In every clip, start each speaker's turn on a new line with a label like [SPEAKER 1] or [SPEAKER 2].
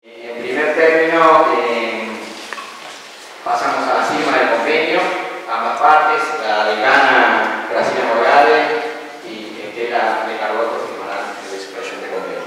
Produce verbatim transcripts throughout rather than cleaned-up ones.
[SPEAKER 1] En primer término, eh, pasamos a la firma del convenio, ambas partes, la decana Graciela Morgade y Estela de Carboto firmarán el presente convenio.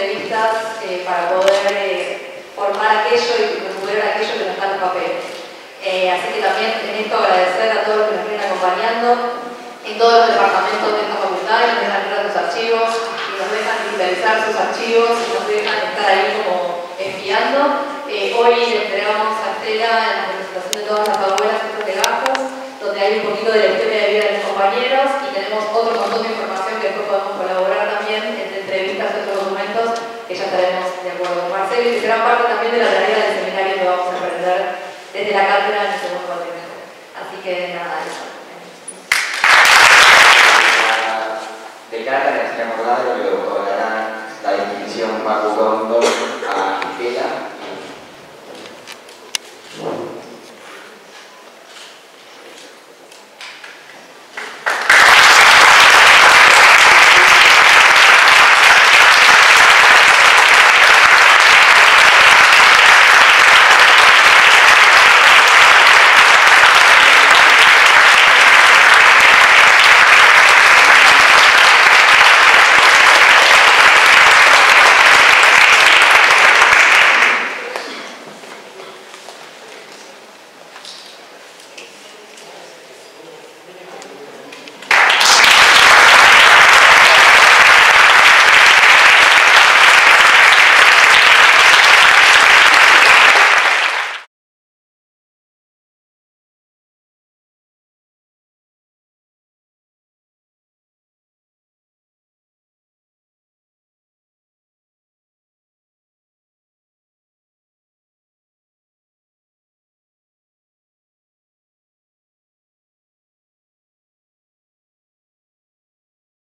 [SPEAKER 2] Para poder eh, formar aquello y recuperar aquello que no está en el papel. Eh, así que también en esto agradecer a todos los que nos vienen acompañando en todos los departamentos de esta facultad y nos dejan entrar sus archivos y nos dejan digitalizar sus archivos y nos dejan estar ahí como enviando. Eh, hoy le entregamos a Estela en la presentación de todas las abuelas estos legajos, donde hay un poquito de la historia de vida de los compañeros y tenemos otro montón de información que después podemos colaborar también entre entrevistas y otros documentos que ya estaremos de acuerdo con Marcelo y que será parte también de la tarea del seminario que vamos a aprender desde la cátedra en el segundo cuatrimestre. Así que nada, eso.
[SPEAKER 1] De cátedra, señor Morgado, le otorgará la distinción Paco Condo.